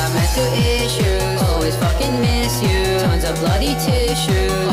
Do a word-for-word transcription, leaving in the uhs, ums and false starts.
got mental issues. Always fucking miss you. Tons of bloody tissues.